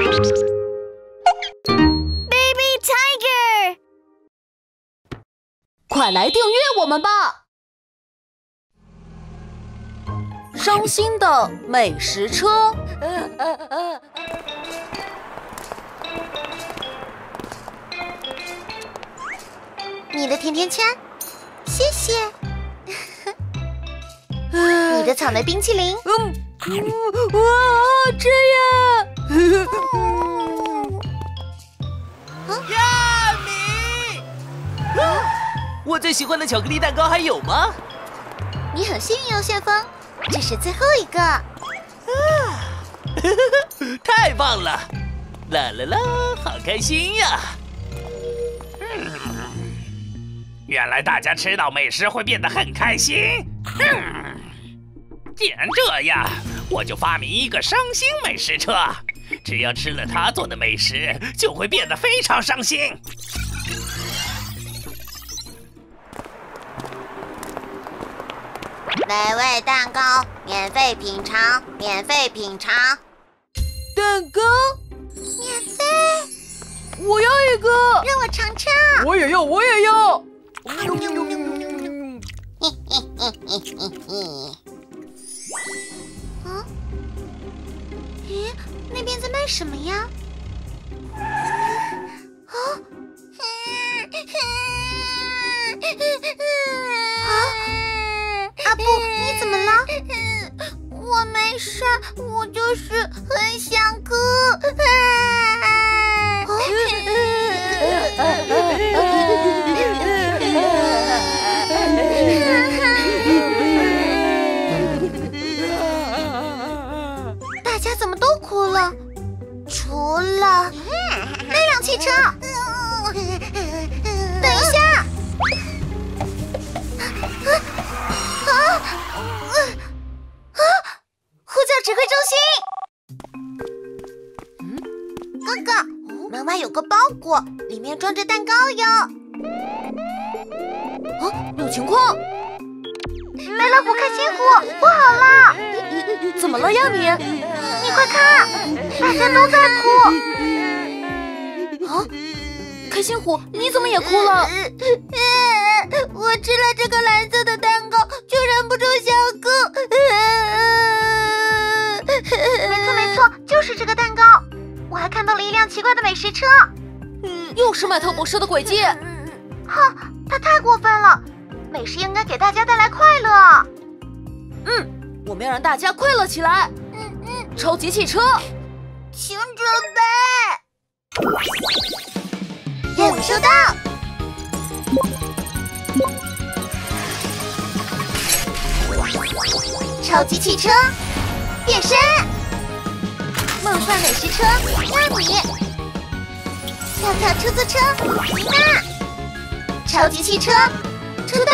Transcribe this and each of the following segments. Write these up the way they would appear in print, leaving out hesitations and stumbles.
Baby Tiger， 快来订阅我们吧！伤心的美食车。 你的甜甜圈，谢谢。你的草莓冰淇淋， 哇，这样！ 亚米，我最喜欢的巧克力蛋糕还有吗？ 你很幸运哦，旋风，这是最后一个。 太棒了！啦啦啦，好开心呀！原来大家吃到美食会变得很开心。既然这样，我就发明一个伤心美食车，只要吃了他做的美食，就会变得非常伤心。 美味蛋糕，免费品尝，免费品尝。 蛋糕， 免费， 我要一个。 让我尝尝。 我也要，我也要。 咦，那边在卖什么呀？阿布，你怎么了？我没事，我就是很想哭。大家怎么都哭了？除了那辆汽车。等一下！呼叫指挥中心。哥哥，门外有个包裹，里面装着蛋糕哟。 有情况。 梅乐虎、开心虎，不好了！ 怎么了呀你？ 你快看，大家都在哭。 开心虎，你怎么也哭了？ 我吃了这个蓝色的蛋糕，就忍不住想哭。没错，就是这个蛋糕。我还看到了一辆奇怪的美食车。 又是麦特博士的诡计。 哼，他太过分了。美食应该给大家带来快乐。 我们要让大家快乐起来。超级汽车， 请准备。任务收到。超级汽车变身，梦幻美食车亚米，跳跳出租车妮娜，超级汽车出动。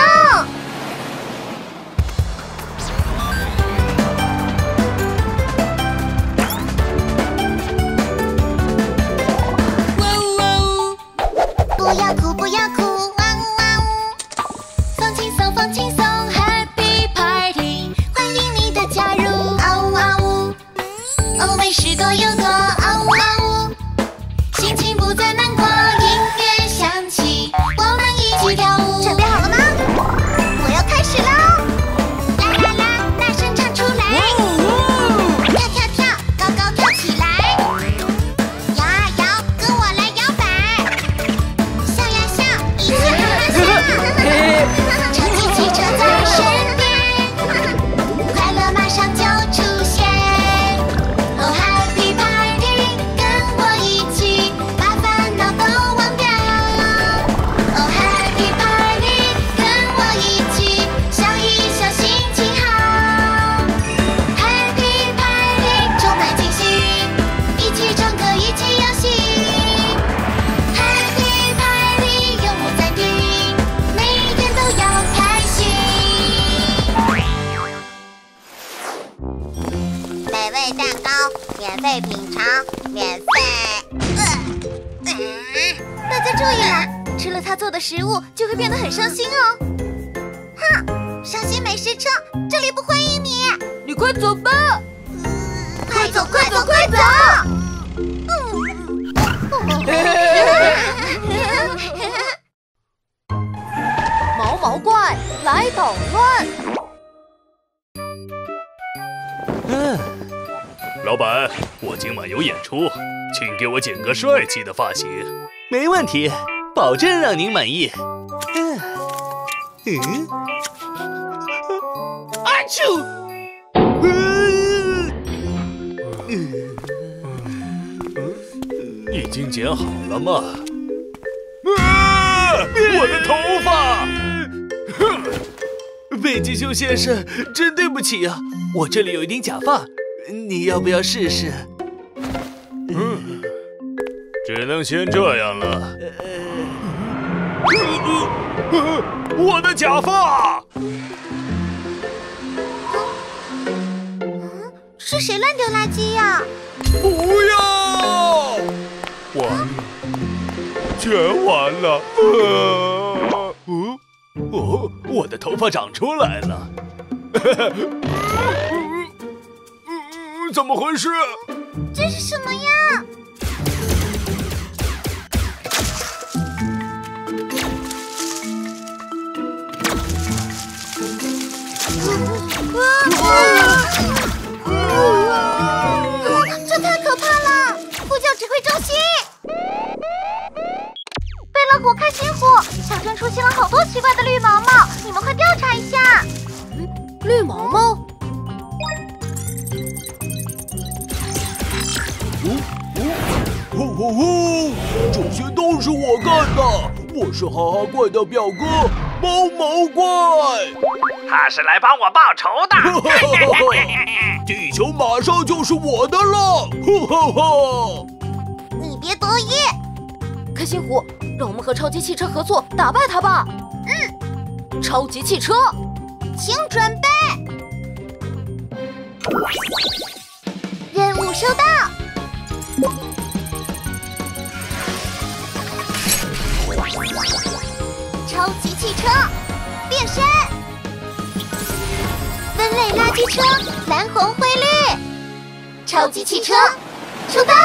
不要哭，不要哭，汪汪！放轻松，放轻松 ，Happy Party， 欢迎你的加入，嗷呜嗷呜！哦，美食多又多，嗷呜嗷呜！心情不再难过，音乐响起，我们一起跳舞。准备好了吗？我要开始喽！啦啦啦，大声唱出来！跳跳跳，高高跳起来！摇啊摇，跟我来摇摆！笑呀笑，一起哈哈笑！超级汽车在身边，快乐马上就出现。Oh Happy Party， 跟我一起把烦恼都忘掉。Oh Happy Party， 跟我一起笑一笑，心情好。Happy Party， 充满惊喜，一起唱歌，一起游戏。Happy Party， 永不暂停，每一天都要开心。美味蛋糕，免费品尝，免费。大家注意了，吃了他做的食物就会变得很伤心哦。哼，伤心美食车，这里不欢迎你。 你快走吧。 快走，快走，快走！ 我今晚有演出，请给我剪个帅气的发型。 没问题，保证让您满意。 阿啾！已经剪好了吗？我的头发！ 北极熊先生，真对不起啊，我这里有一顶假发，你要不要试试？ 只能先这样了。我的假发！ 是谁乱丢垃圾呀？ 不要！全完了。我的头发长出来了。怎么回事？ 这是什么呀？这太可怕了！呼叫指挥中心！贝乐湖开心湖，小镇出现了好多奇怪的绿毛毛，你们快调查一下。 绿毛毛？ 这些都是我干的，我是哈哈怪的表哥毛毛怪。他是来帮我报仇的。地球马上就是我的了。 你别得意。 开心湖，让我们和超级汽车合作，打败他吧。超级汽车， 请准备。任务收到。超级汽车变身，分类垃圾车蓝红灰绿，超级汽车出动。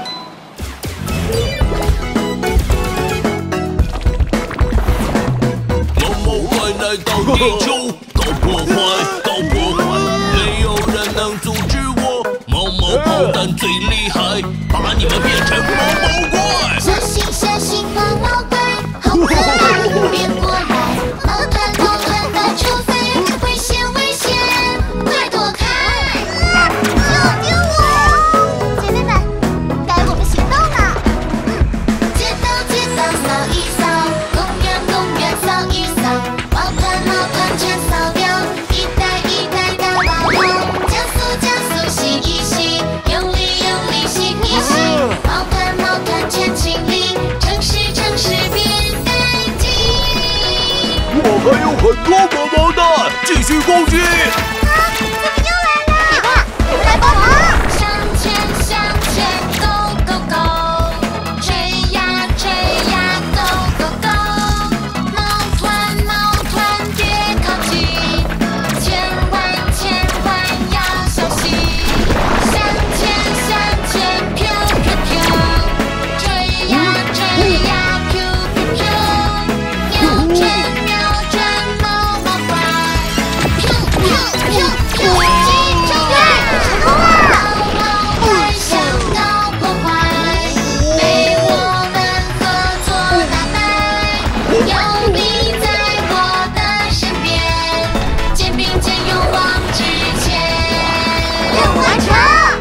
毛毛怪来到地球，搞破坏，搞破坏，没有人能阻止我。毛毛炮弹最厉害，把你们变成毛毛怪。 小心小心，毛毛怪，好可爱，别过来！毛团毛团到处飞，危险危险，快躲开！救救我！姐妹们，该我们行动了。街道街道扫一扫，公园公园扫一扫，毛团毛团全扫掉，一袋一袋大毛毛，加速加速洗一洗，用力用力洗一洗，毛团毛团全清理，城市城市变干净。 我还有很多毛毛蛋，继续攻击！ 怎么又来了？别怕，我们来帮忙！向前向前 ，Go Go Go！ 追呀追呀 ，Go Go Go！ 毛团毛团别靠近，千万千万要小心！向前向前，Piu Piu Piu！ 追呀追呀，Piu Piu Piu！ 瞄准瞄准毛毛怪，Piu Piu Piu Piu！ 击中了，成功了！毛毛怪想搞破坏，被我们合作打败。有你在我的身边，肩并肩勇往直前。任务完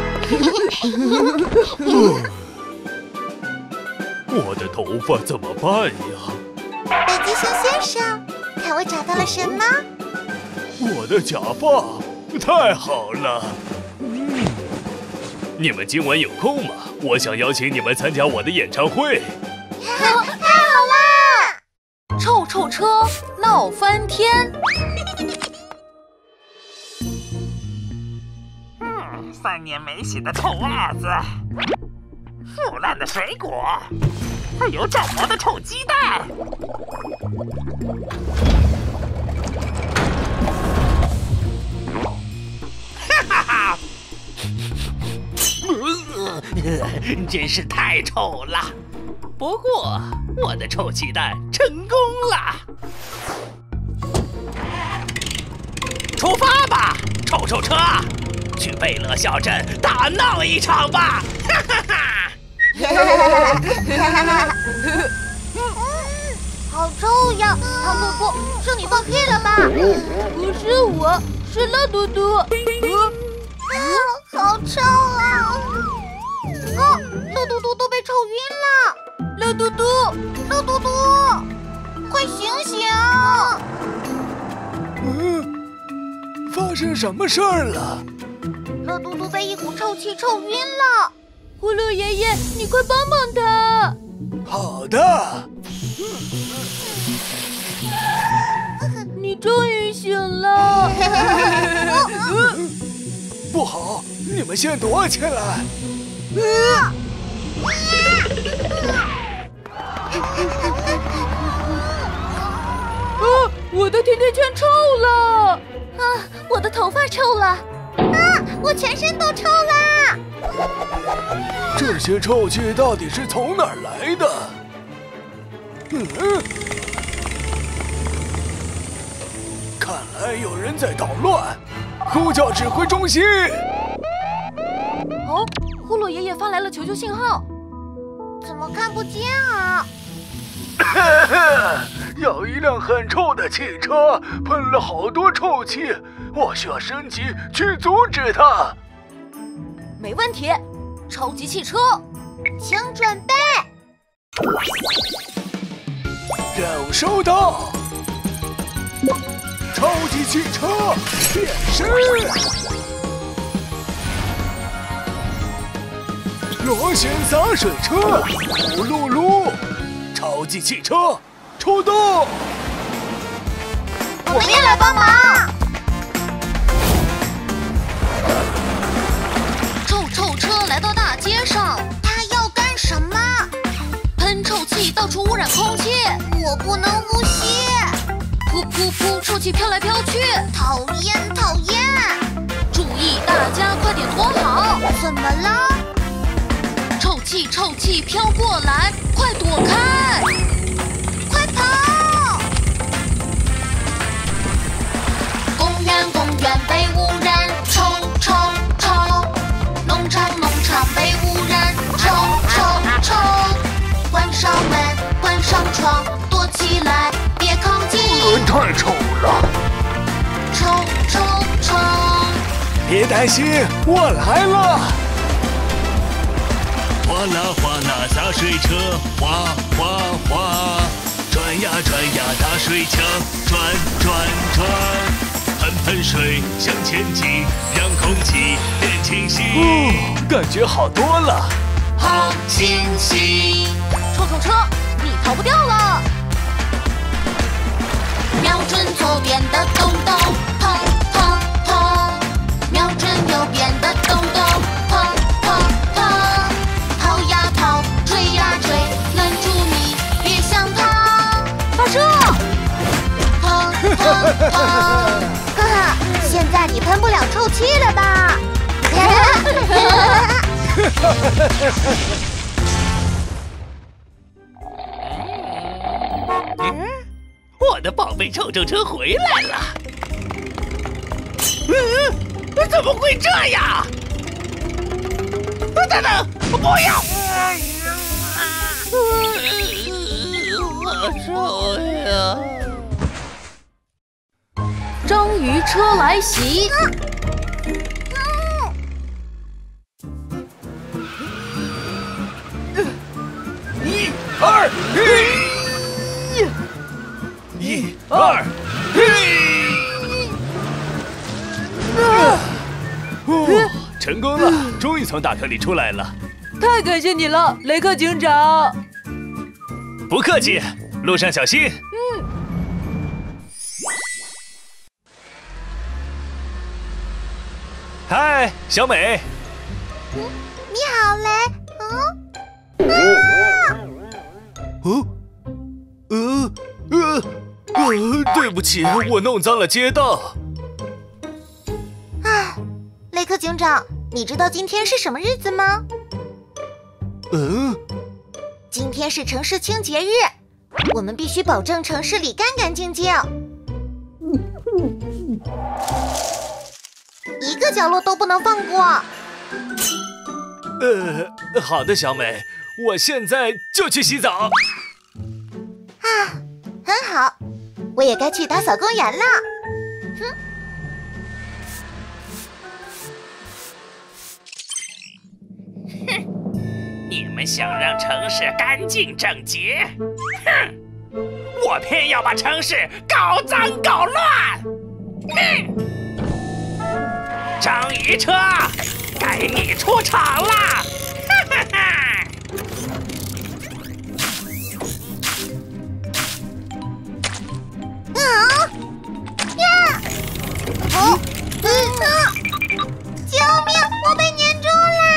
成。 我的头发怎么办呀？ 北极熊先生，看我找到了什么？ 我的假发，太好了！你们今晚有空吗？我想邀请你们参加我的演唱会。 太好了！ 臭臭车闹翻天。 3年没洗的臭袜子，腐烂的水果，还有长毛的臭鸡蛋。哈哈哈！真是太臭了。不过我的臭鸡蛋成功了。出发吧，臭臭车！ 去贝勒小镇大闹一场吧！哈哈哈！ 好臭呀！汤布布，是你放屁了吧？不是我，是乐嘟嘟。 好臭啊！乐嘟嘟都被臭晕了。 乐嘟嘟， 乐嘟嘟，快醒醒！ 发生什么事儿了？ 乐嘟嘟被一股臭气臭晕了。 葫芦爷爷，你快帮帮他！ 好的。 你终于醒了。 不好，你们先躲起来。 我的甜甜圈臭了！ 我的头发臭了！我全身都臭啦！ 这些臭气到底是从哪儿来的？看来有人在捣乱，呼叫指挥中心。 哦，呼噜爷爷发来了求救信号。 怎么看不见啊？ 有一辆很臭的汽车喷了好多臭气，我需要升级去阻止它。 没问题，超级汽车， 请准备。 任务收到。超级汽车变身。螺旋洒水车，呼噜噜。超级汽车出动！ 我们也来帮忙。 臭车来到大街上， 它要干什么？ 喷臭气，到处污染空气。 我不能呼吸。 噗噗噗，臭气飘来飘去， 讨厌讨厌！ 注意，大家快点躲好！ 怎么了？ 臭气飘过来，快躲开！ 快跑！公园被污染，臭！农场被污染，臭！关上门，关上窗，躲起来，别靠近！ 太臭了！ 臭！ 别担心，我来了！ 哗啦哗啦洒水车，哗哗哗，转呀大水枪，转，喷水向前进，让空气变清新。 感觉好多了。 好清新！ 臭车，你逃不掉了！ 瞄准左边的洞，砰！瞄准右边的洞，砰！跑呀跑，追呀追，拦住你，别想跑！ 发射！ 砰！哈哈，现在你喷不了臭气了吧？ 我的宝贝臭车回来了！怎么会这样？等等，不要！好臭呀！ 章鱼车来袭！ 一二成功了，终于从大坑里出来了。 太感谢你了，雷克警长。 不客气，路上小心。嗨，小美。 你好，雷。 对不起，我弄脏了街道。 雷克警长，你知道今天是什么日子吗？今天是城市清洁日，我们必须保证城市里干干净净。1 个角落都不能放过。 好的，小美，我现在就去洗澡。 很好，我也该去打扫公园了。 你们想让城市干净整洁，哼！我偏要把城市搞脏搞乱。哼！章鱼车，该你出场了！哈哈哈！ 救命！我被粘住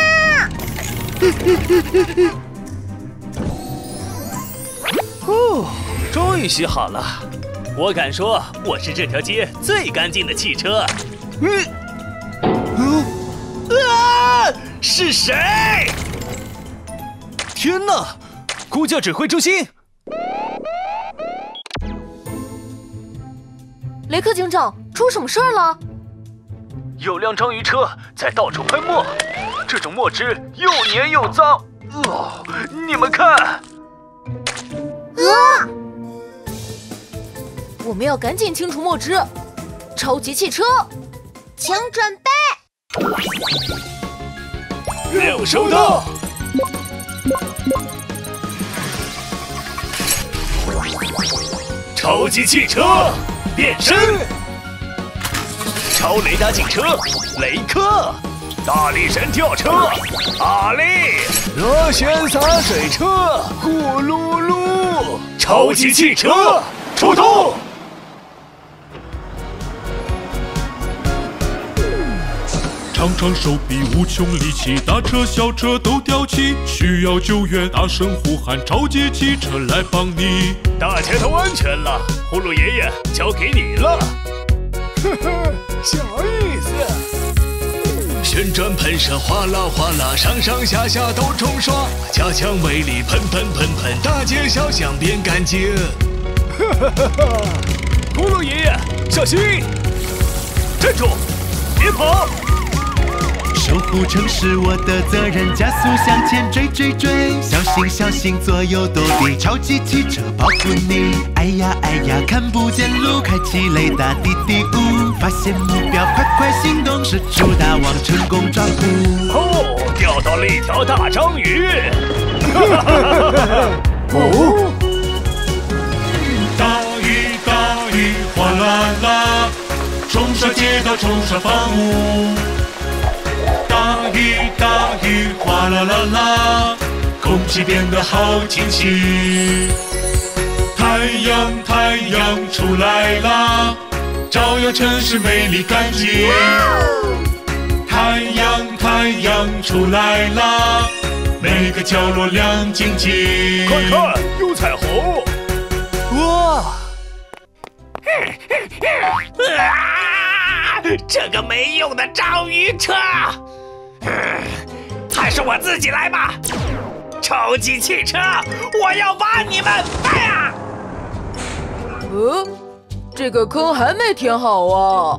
了！ 终于洗好了。我敢说，我是这条街最干净的汽车。是谁？天哪！呼叫指挥中心。 雷克警长，出什么事儿了？ 有辆章鱼车在到处喷墨，这种墨汁又黏又脏。你们看。 我们要赶紧清除墨汁。超级汽车，请准备。 任务收到。超级汽车变身，超雷达警车雷克，大力神吊车阿力， 热线洒水车呼噜噜， 超级汽车出动。 长长手臂无穷力气，大车小车都吊起，需要救援大声呼喊，超级汽车来帮你。 大家都安全了，葫芦爷爷交给你了。 小意思。 旋转喷射哗啦哗啦，上上下下都冲刷，加强威力喷喷喷喷，大街小巷变干净。 葫芦爷爷小心！站住，别跑！ 守护城市我的责任，加速向前追追追，小心小心左右躲避，超级汽车保护你。哎呀哎呀，看不见路，开启雷达滴滴呜，发现目标快快行动，射出大网成功抓捕。 钓到了一条大章鱼！ 大鱼大鱼哗啦啦，冲刷街道冲刷房屋。大雨大雨哗啦啦啦，空气变得好清新。太阳太阳出来啦，照耀城市美丽干净。太阳太阳出来啦，每个角落亮晶晶。 快看，有彩虹！哇！ 这个没用的章鱼车！还是我自己来吧！超级汽车，我要把你们！哎呀！ 这个坑还没填好啊！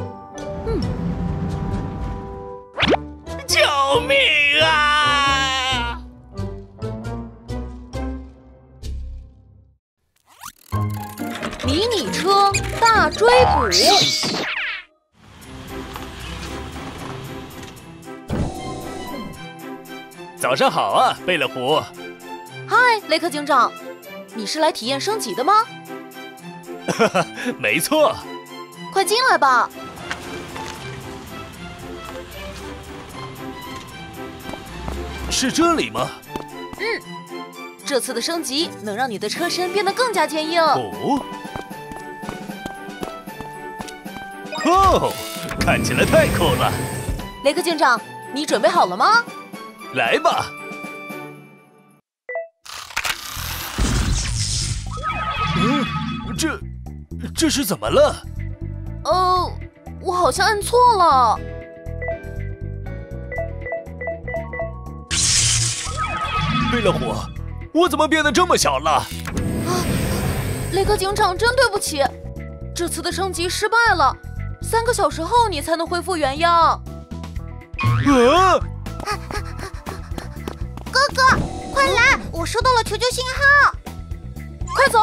救命啊！ 迷你车大追捕。 早上好啊，贝勒虎。 嗨，雷克警长，你是来体验升级的吗？ 没错。 快进来吧。 是这里吗？ 这次的升级能让你的车身变得更加坚硬。 看起来太酷了。 雷克警长，你准备好了吗？ 来吧！这是怎么了？ 我好像按错了。 贝勒虎，我怎么变得这么小了？ 雷克警长，真对不起，这次的升级失败了， 3个小时后你才能恢复原样。 哥哥，快来！我收到了求救信号， 快走！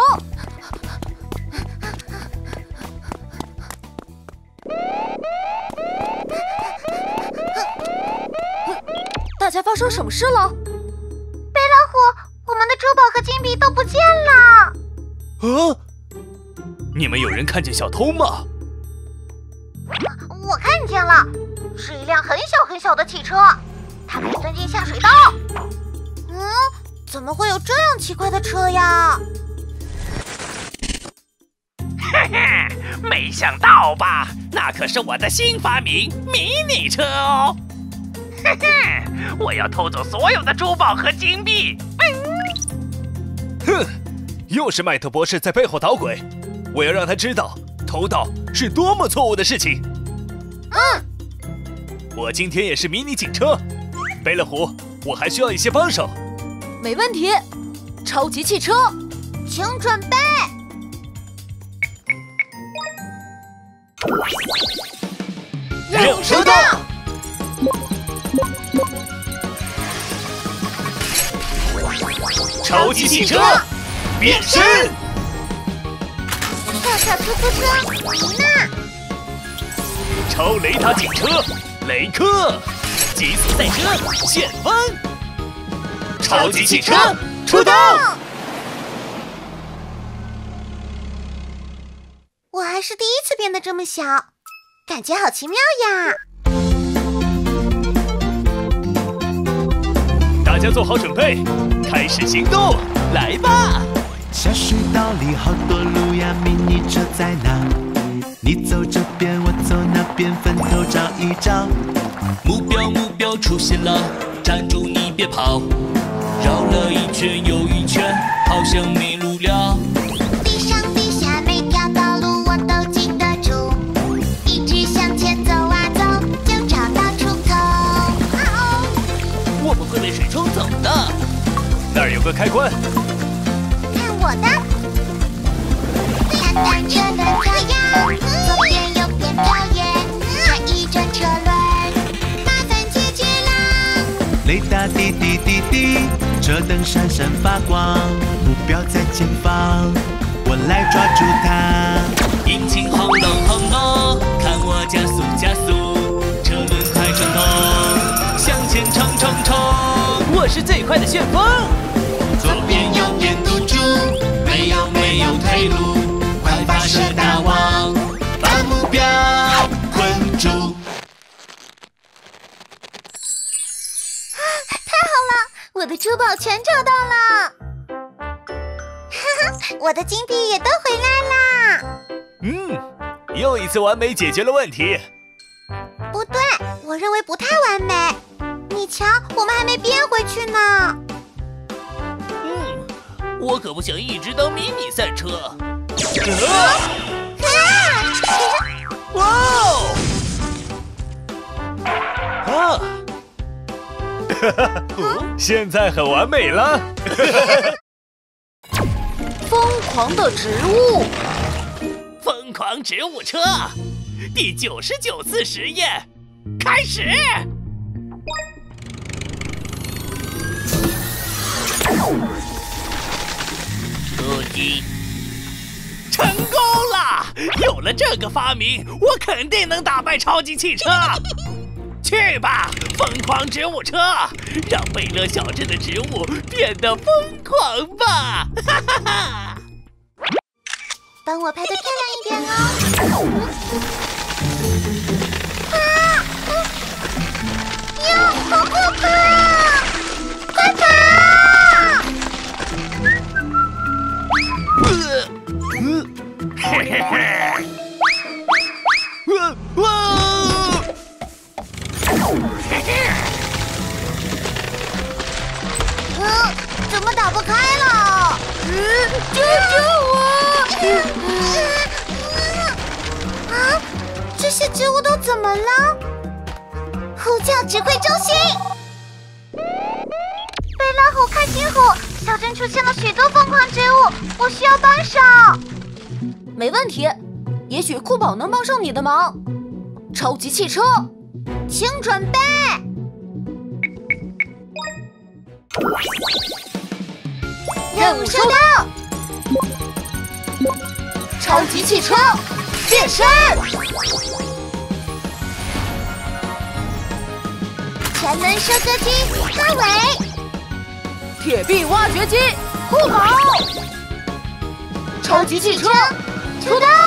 大家发生什么事了？ 贝老虎，我们的珠宝和金币都不见了。 你们有人看见小偷吗？ 我看见了，是一辆很小很小的汽车，它可以钻进下水道。怎么会有这样奇怪的车呀？ 嘿嘿，没想到吧？那可是我的新发明——迷你车哦！嘿嘿，我要偷走所有的珠宝和金币。 哼，又是麦特博士在背后捣鬼！我要让他知道，偷盗是多么错误的事情。我今天也是迷你警车，贝勒虎，我还需要一些帮手。 没问题，超级汽车， 请准备。 任务收到。超级汽车变身。 跳跳出租车，妮娜。 超雷达警车，雷克。极速赛车，旋风。超级汽车出动！ 我还是第一次变得这么小，感觉好奇妙呀！ 大家做好准备，开始行动，来吧！ 下水道里好多路呀，迷你车在哪？你走这边，我走那边，分头找一找。 目标出现了，站住你别跑，绕了一圈又一圈，好像迷路了。 地上地下每条道路我都记得住，一直向前走啊走，就找到出口。 我们会被水冲走的。 那儿有个开关， 看我的！看单车的跳跃，左边右边跳跃，转一转车轮，麻烦解决啦！ 雷达滴滴滴滴，车灯闪闪发光，目标在前方，我来抓住它。 引擎轰隆轰隆，看我加速加速，车轮快转动，向前冲冲冲！ 我是最快的旋风。 左边右边堵住，没有退路，快发射大网，把目标困住。 太好了，我的珠宝全找到了！哈哈，我的金币也都回来啦！ 又一次完美解决了问题。 不对，我认为不太完美。你瞧，我们还没变回去呢。 我可不想一直当迷你赛车。 哇哦！现在很完美了。 疯狂的植物， 疯狂植物车，第99次实验开始。成功了！有了这个发明，我肯定能打败超级汽车。去吧，疯狂植物车，让贝勒小镇的植物变得疯狂吧！哈哈哈！ 帮我拍得漂亮一点哦。呀，好可怕！快跑！ 嘿嘿嘿！ 怎么打不开了？救救我！啊，这些植物都怎么了？呼叫指挥中心！贝拉虎、开心虎，小镇出现了许多疯狂植物，我需要帮手。 没问题，也许酷宝能帮上你的忙。 超级汽车，请准备。任务收到。超级汽车变身， 全能收割机阿伟， 铁臂挖掘机酷狗，超级汽车出动。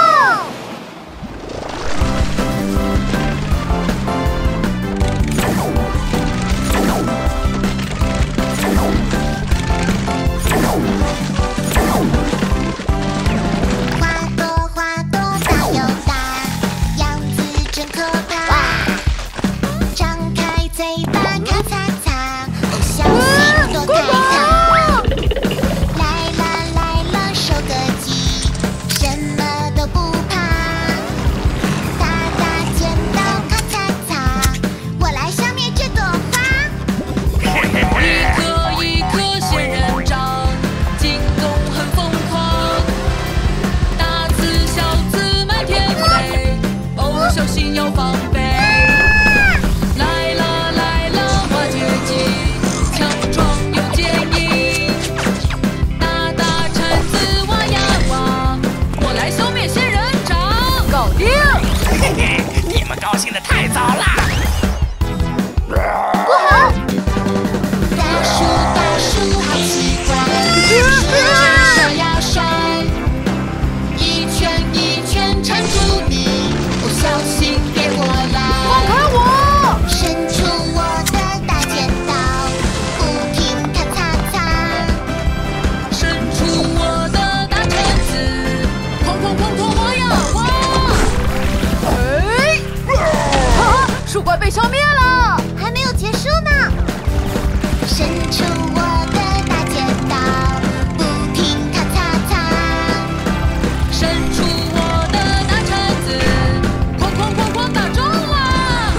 树怪被消灭了， 还没有结束呢。伸出我的大剪刀，不停咔嚓嚓。 伸出我的大铲子，哐哐哐哐打中了。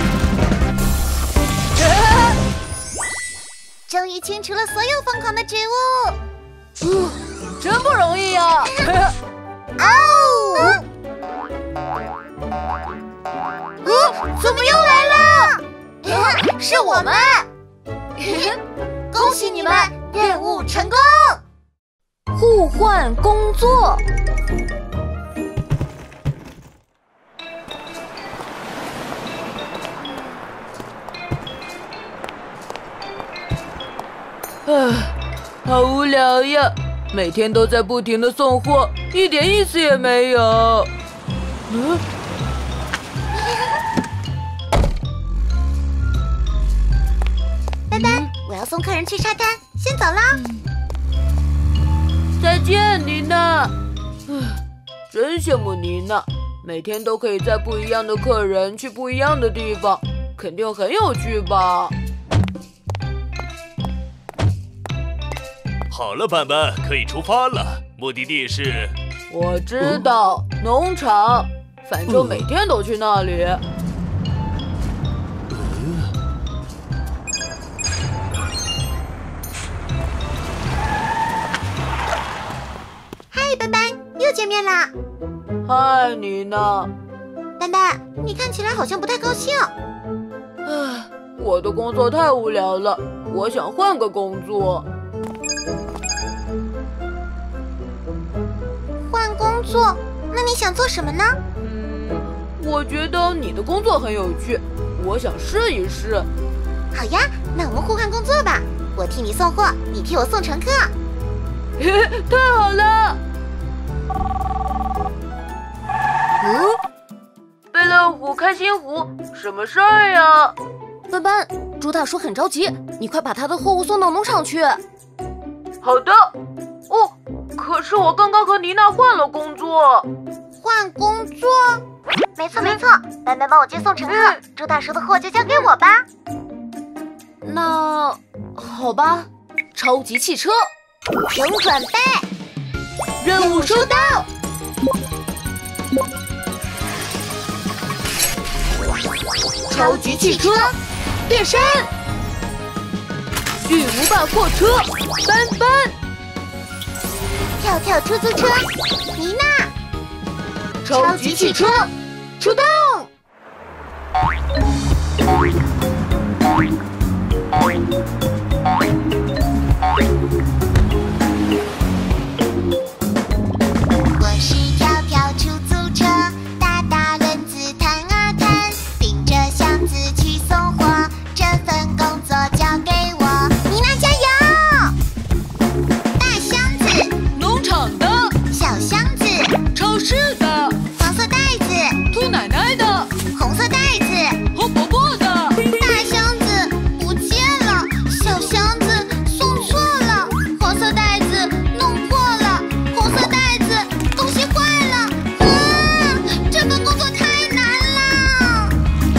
终于清除了所有疯狂的植物， 真不容易呀！ 哦！怎么又来了？是我们！恭喜你们，任务成功！ 互换工作。好无聊呀！每天都在不停的送货，一点意思也没有。 丹丹，我要送客人去沙滩，先走啦。 再见，妮娜。真羡慕妮娜，每天都可以载不一样的客人去不一样的地方，肯定很有趣吧？ 好了，斑斑，可以出发了。目的地是…… 我知道，农场。反正每天都去那里。 嗨，斑斑，又见面啦！ 嗨，妮娜。 斑斑，你看起来好像不太高兴。 唉，我的工作太无聊了，我想换个工作。 换工作？那你想做什么呢？ 我觉得你的工作很有趣，我想试一试。 好呀，那我们互换工作吧。我替你送货，你替我送乘客。 太好了！贝乐虎开心虎，什么事儿呀？ 斑斑，猪大叔很着急，你快把他的货物送到农场去。 好的。哦，可是我刚刚和妮娜换了工作。 换工作？没错没错，斑斑帮我接送乘客，猪大叔的货就交给我吧。 那好吧，超级汽车， 请准备， 任务收到。 超级汽车变身， 巨无霸货车斑斑， 跳跳出租车妮娜， 超级汽车出动。 我是跳跳出租车，大大轮子弹啊弹，顶着箱子去送货，这份工作交给我。妮娜加油！大箱子， 农场的， 小箱子， 超市的， 黄色袋子， 兔奶奶的， 红色袋子， 红伯伯的。 大箱子不见了，小箱子送错了，黄色袋子弄破了，红色袋子东西坏了。这份工作太难了。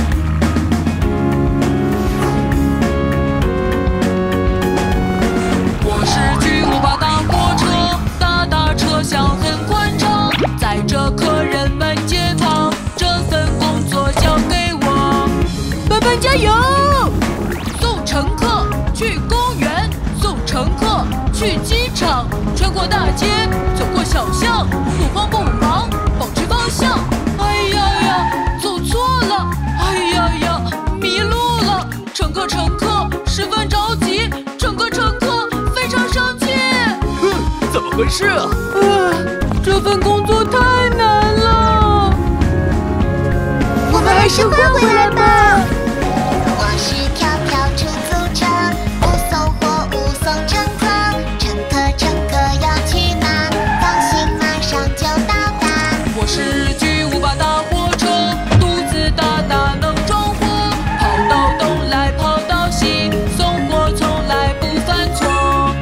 我是巨无霸大货车，大车厢很宽敞，载着客人们街坊，这份工作交给我。班班加油！送乘客去公园，送乘客去机场，穿过大街，走过小巷，不慌不忙，保持方向。哎呀呀，走错了！哎呀呀，迷路了！乘客十分着急，乘客非常生气。 怎么回事啊？ 这份工作太难了， 我们还是换回来吧。我是跳跳出租车，不送货物送乘客，乘客要去哪？放心，马上就到达。 我是巨无霸大货车，肚子大能装货，跑到东来跑到西，送货从来不犯错。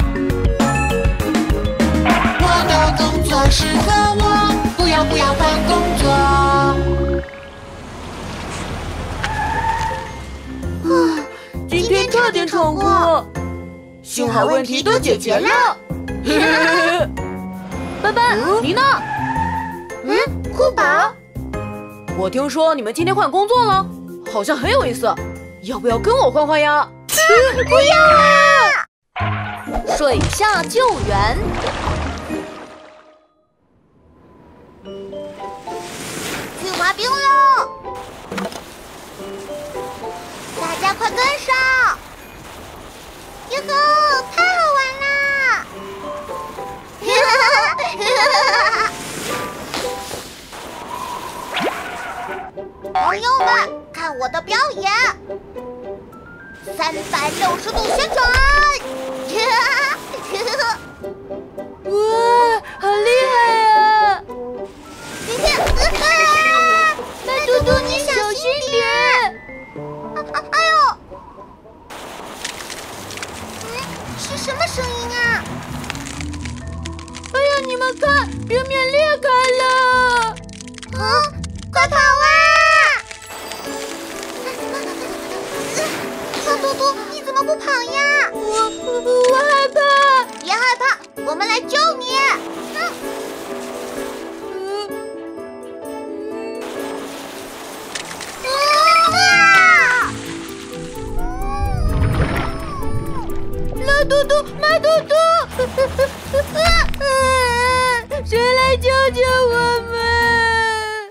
我的工作适合我，不要换工作。 今天差点闯祸， 幸好问题都解决了。 班班，你呢？ 酷宝， 我听说你们今天换工作了，好像很有意思，要不要跟我换换呀？ 不要啊！ 水下救援。 去滑冰喽！大家快跟上！哟呵，太好玩啦！朋友们，看我的表演！360度旋转！ 哇，好厉害啊！ 麦嘟嘟，你小心点！哎呦！是什么声音啊？ 哎呀，你们看，冰面裂开了！ 快跑啊！小嘟嘟，你怎么不跑呀？ 我害怕。 别害怕，我们来救你。 马嘟嘟，谁来救救我们？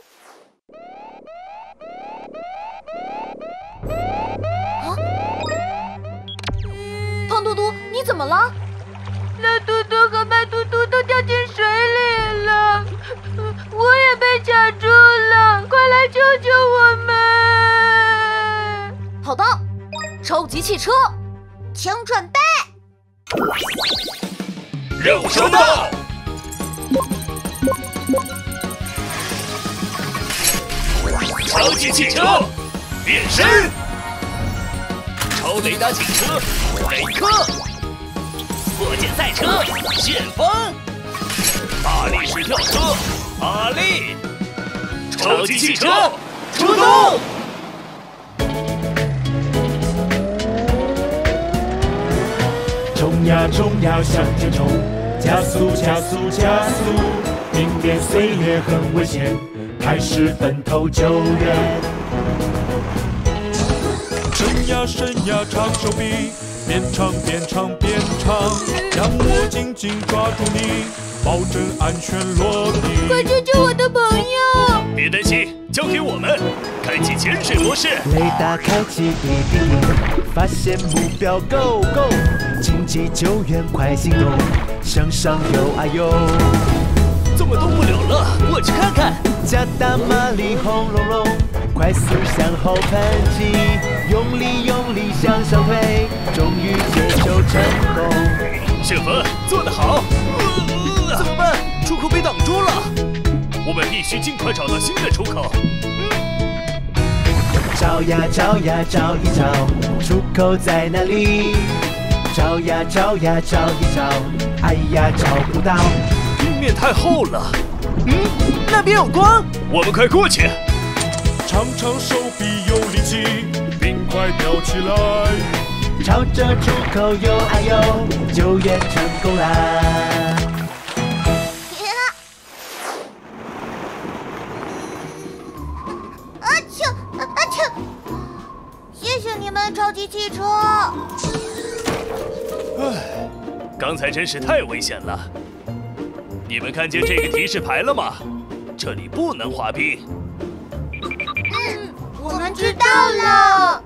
胖嘟嘟，你怎么了？ 蓝嘟嘟和白嘟嘟都掉进水里了，我也被卡住了，快来救救我们！ 好的，超级汽车， 请准备。 任务收到。超级汽车变身，超雷达警车雷克，火箭赛车旋风，大力士吊车阿力，超级汽车出动！ 冲呀冲呀向前冲，加速加速加速，冰点岁月很危险，开始奔头救人。伸呀伸呀长手臂，边唱边唱边唱。 将我紧紧抓住你，保证安全落地。 快救救我的朋友！ 别担心，交给我们，开启潜水模式。 雷达开启，滴滴滴，发现目标 ，Go Go， 紧急救援，快行动，向上游啊游。 怎么动不了了？我去看看。 加大马力，轰隆隆，快速向后喷气，用力用力向上推，终于解救成功。 雪峰，做得好。怎么办？出口被挡住了。我们必须尽快找到新的出口。 找呀找呀找一找，出口在哪里？找呀找呀找一找，哎呀找不到。 地面太厚了。那边有光，我们快过去。 长长手臂有力气，冰块飘起来。 朝着出口游啊游，救援成功啦！ 啊啾啊啾！谢谢你们，超级汽车。 唉，刚才真是太危险了。你们看见这个提示牌了吗？这里不能滑冰。 我们知道了。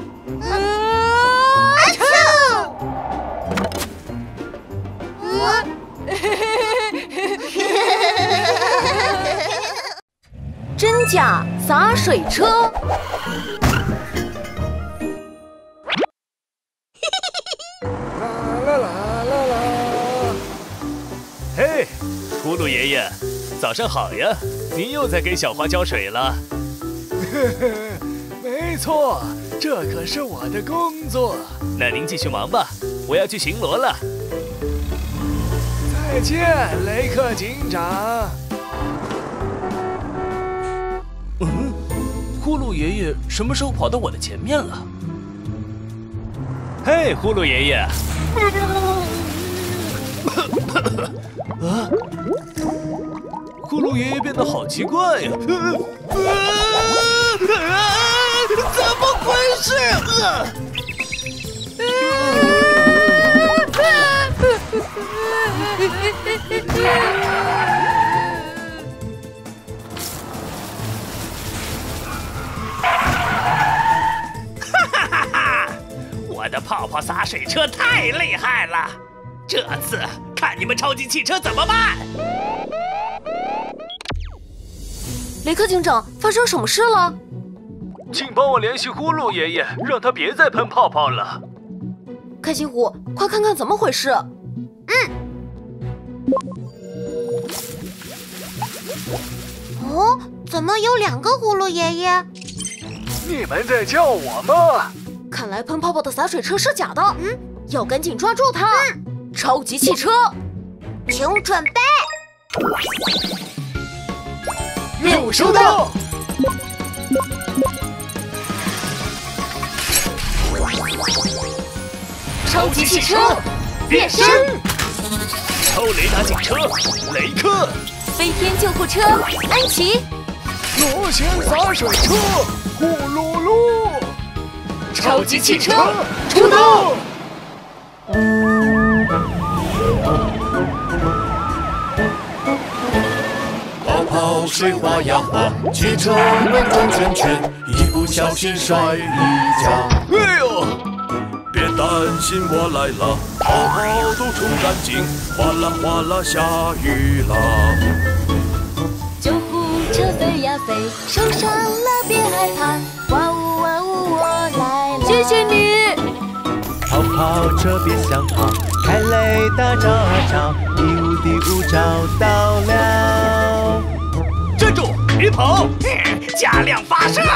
啊啾！ 真假洒水车。 嘿，葫芦爷爷，早上好呀！您又在给小花浇水了。 没错，这可是我的工作。 那您继续忙吧，我要去巡逻了。 再见，雷克警长。 呼噜爷爷什么时候跑到我的前面了？嘿，呼噜爷爷！啊！呼噜爷爷变得好奇怪呀！怎么回事？ 我的泡泡洒水车太厉害了，这次看你们超级汽车怎么办！ 雷克警长，发生什么事了？ 请帮我联系呼噜爷爷，让他别再喷泡泡了。 开心虎，快看看怎么回事。 哦，怎么有2个葫芦爷爷？ 你们在叫我吗？ 看来喷泡泡的洒水车是假的。要赶紧抓住它。超级汽车， 请准备。 任务收到。 超级汽车变身， 超雷达警车雷克， 飞天救护车安琪， 螺旋洒水车呼噜噜， 超级汽车出动！ 泡泡水滑呀滑，汽车轮转圈圈，一不小心摔一跤。 哎呦！别担心，我来了，泡泡都冲干净，哗啦哗啦下雨啦。 救护车飞呀飞，受伤了别害怕，哇呜哇呜我来了。谢谢你。 跑跑车别想跑，开雷达找啊找，第五第五找到了。 站住，别跑！ 加量发射！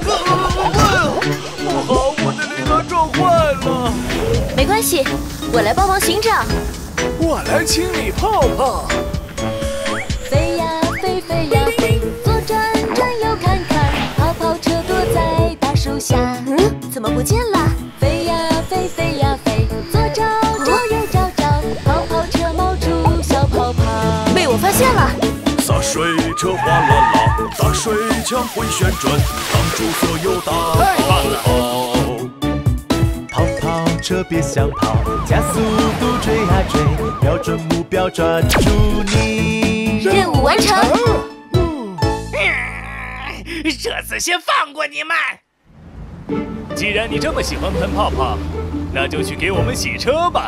不好，我的雷达撞坏了。 没关系，我来帮忙行长。 我来清理泡泡。 飞呀飞，飞呀飞，左转转右看看，泡泡车躲在大树下。怎么不见了？飞呀飞，飞呀飞，左找找右找找，泡泡车冒出小泡泡。被我发现了。 洒水车哗啦啦，大水枪会旋转，挡住所有大泡泡。 跑跑车别想跑，加速度追啊追， 准目标，抓住你。 任务完成。 这次先放过你们。 既然你这么喜欢喷泡泡，那就去给我们洗车吧。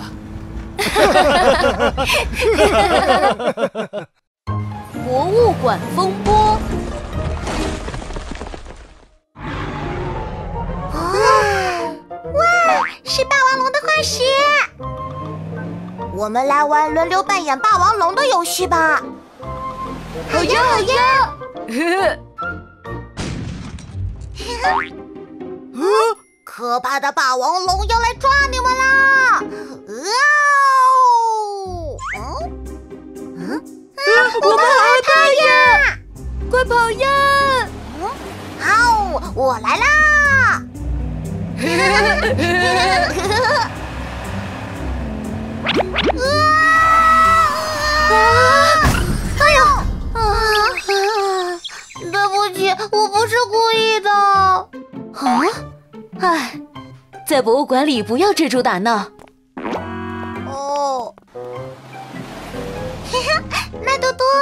博物馆风波。 哇，是霸王龙的化石！我们来玩轮流扮演霸王龙的游戏吧。好呀好呀！可怕的霸王龙要来抓你们啦！我们好害怕呀！ 快跑呀！ 好，我来啦！哎呦！对不起，我不是故意的。 唉，在博物馆里不要追逐打闹。 哦，麦多多，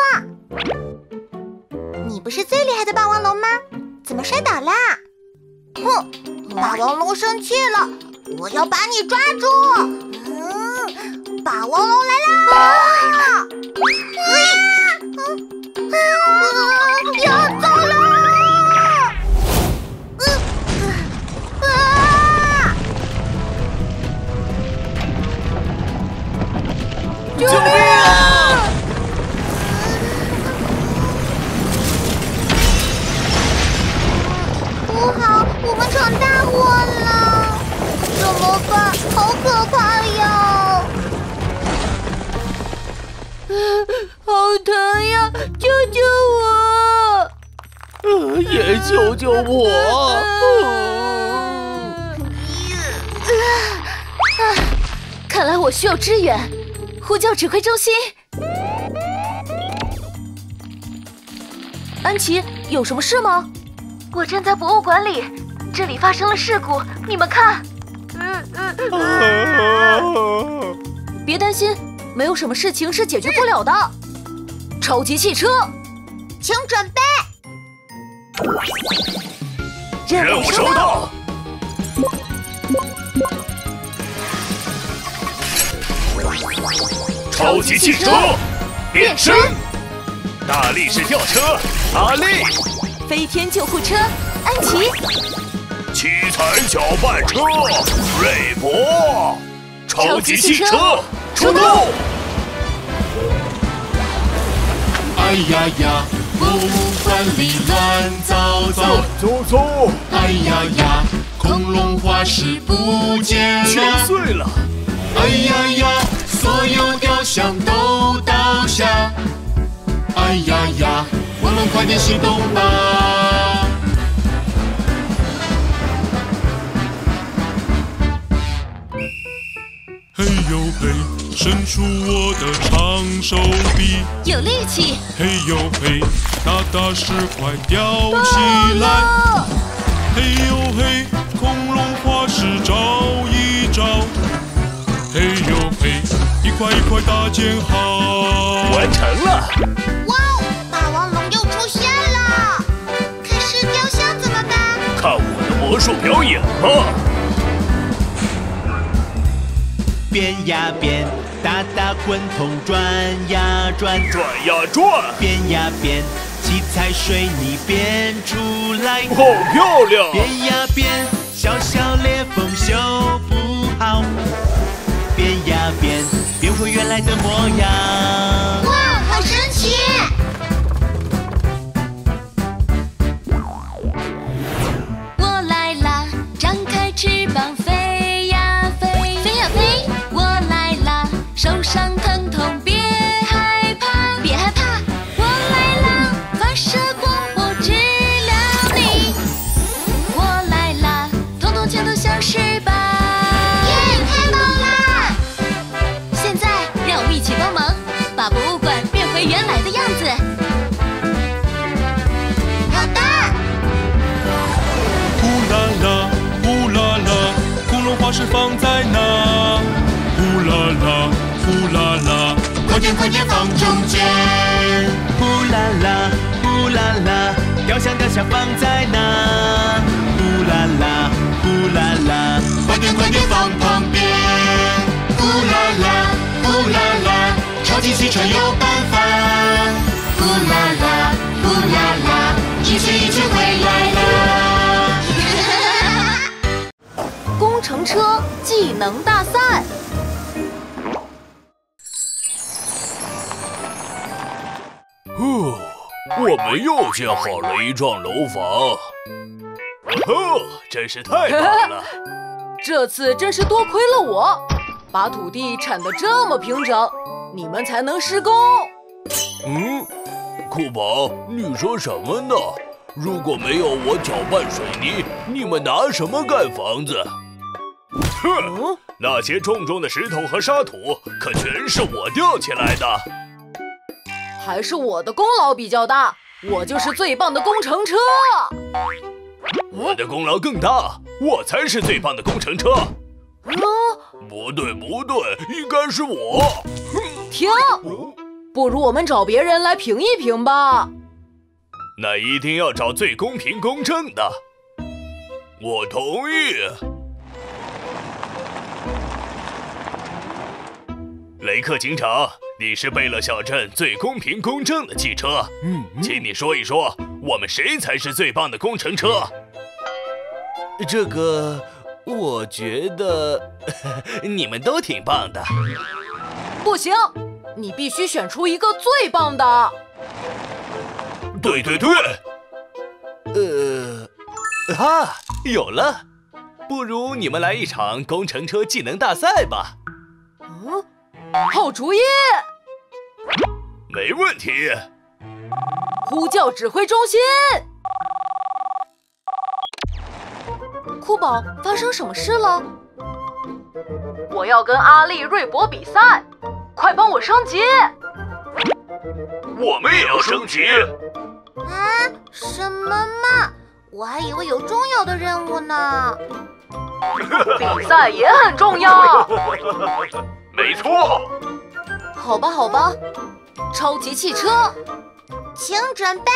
你不是最厉害的霸王龙吗？怎么摔倒啦？哼，霸王龙生气了，我要把你抓住！霸王龙来啦！要走了！ 救命啊！ 不好，我们闯大祸了！怎么办？好可怕呀！ 好疼呀！救救我！ 也救救我！ 看来我需要支援，呼叫指挥中心。安琪，有什么事吗？我正在博物馆里，这里发生了事故，你们看。别担心，没有什么事情是解决不了的。超级汽车， 请准备。 任务收到。超级汽车变身，大力士吊车阿力， 飞天救护车安琪， 七彩搅拌车瑞博，超级汽车出动！ 哎呀呀，博物馆里乱糟糟， 走！ 哎呀呀，恐龙化石不见全了， 碎了！ 哎呀呀，所有雕像都倒下，哎呀呀，我们快点行动吧！嘿呦嘿，伸出我的长手臂， 有力气。 嘿呦嘿，大石块吊起来，嘿呦嘿，恐龙化石找一找，嘿呦嘿，一块一块大建好， 完成了！ 哇哦，霸王龙又出现了！可是雕像怎么办？ 看我的魔术表演吧！ 变呀变，大大滚筒转呀转， 转呀转， 变呀变，七彩水泥变出来， 好漂亮！ 变呀变，小小裂缝修不好，变呀变，变回原来的模样。 哇，好神奇！ 我来啦，张开翅膀飞呀飞，飞呀飞。我来啦，受伤疼痛别害怕，别害怕。我来啦，发射光波治疗你。我来啦，统统全都消失吧。 耶，太棒啦！ 现在让我们一起帮忙，把博物馆变回原来的样子。 好的。 呼啦啦，呼啦啦，恐龙化石放在哪？呼啦啦，呼啦啦， 点快点放中间。呼啦啦，呼啦啦，雕像放在哪？呼啦啦，呼啦啦，快点快点放旁边。呼啦啦，呼啦啦，超级汽车有办法。呼啦啦，呼啦啦，一圈一圈回来啦。 工程车技能大赛。 我们又建好了一幢楼房。 真是太棒了！ 这次真是多亏了我，把土地铲得这么平整，你们才能施工。 酷宝，你说什么呢？如果没有我搅拌水泥，你们拿什么盖房子？ 哼，那些重重的石头和沙土可全是我吊起来的。 还是我的功劳比较大，我就是最棒的工程车。 我的功劳更大，我才是最棒的工程车。 不对不对，应该是我。 停！不如我们找别人来评一评吧。 那一定要找最公平公正的。 我同意。 雷克警长，你是贝勒小镇最公平公正的汽车。请你说一说，我们谁才是最棒的工程车？ 这个，我觉得你们都挺棒的。 不行，你必须选出一个最棒的。 对对对。 有了，不如你们来一场工程车技能大赛吧。 好主意！ 没问题。 呼叫指挥中心。 酷宝，发生什么事了？ 我要跟阿丽、瑞博比赛，快帮我升级！ 我们也要升级。 什么嘛！我还以为有重要的任务呢。 比赛也很重要。 没错。 好吧，好吧，超级汽车， 请准备。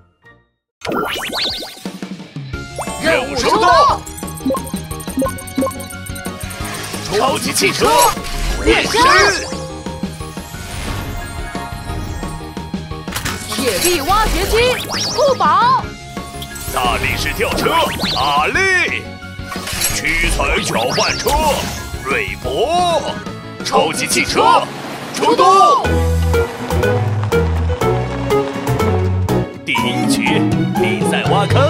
任务收到。超级汽车变身。 铁臂挖掘机，酷宝。 大力士吊车，阿力。屈才搅拌车，瑞博。超级汽车出动！第一局比赛挖坑，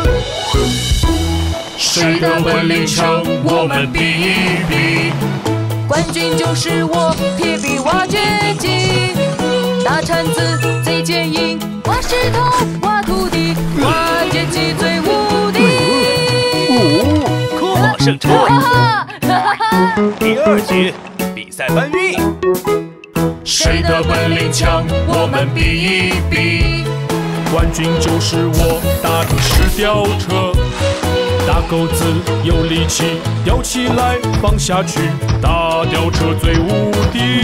谁的本领强，我们比一比。 冠军就是我，铁臂挖掘机，大铲子最坚硬，挖石头挖土地，挖掘机最无敌。 酷宝胜出！第二局。比赛搬运， 谁的本领强，我们比一比。冠军就是我，大力士吊车，大钩子有力气，吊起来放下去，大吊车最无敌。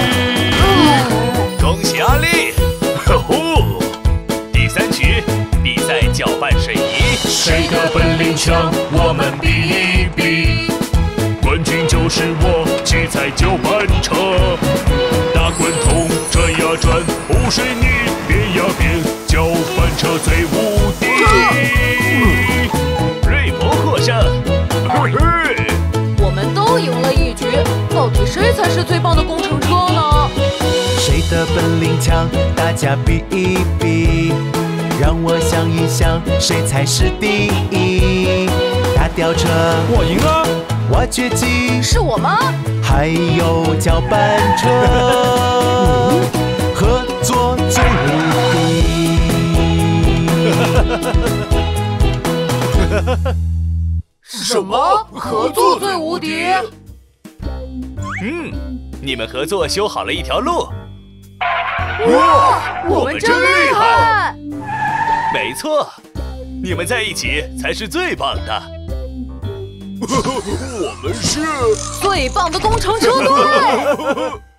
恭喜阿力！第三局比赛搅拌水泥， 谁的本领强，我们比一比。冠军就是我，七彩搅拌车，大滚筒转呀转，铺水泥变呀变，搅拌车最无敌。 瑞博获胜， 我们都赢了一局，到底谁才是最棒的工程车呢？ 谁的本领强，大家比一比，让我想一想，谁才是第一？大吊车， 我赢了。 挖掘机是我吗？ 还有搅拌车，合作最无敌。 什么？合作最无敌？ 你们合作修好了一条路。 哇，我们真厉害！ 没错，你们在一起才是最棒的。 我们是最棒的工程车队。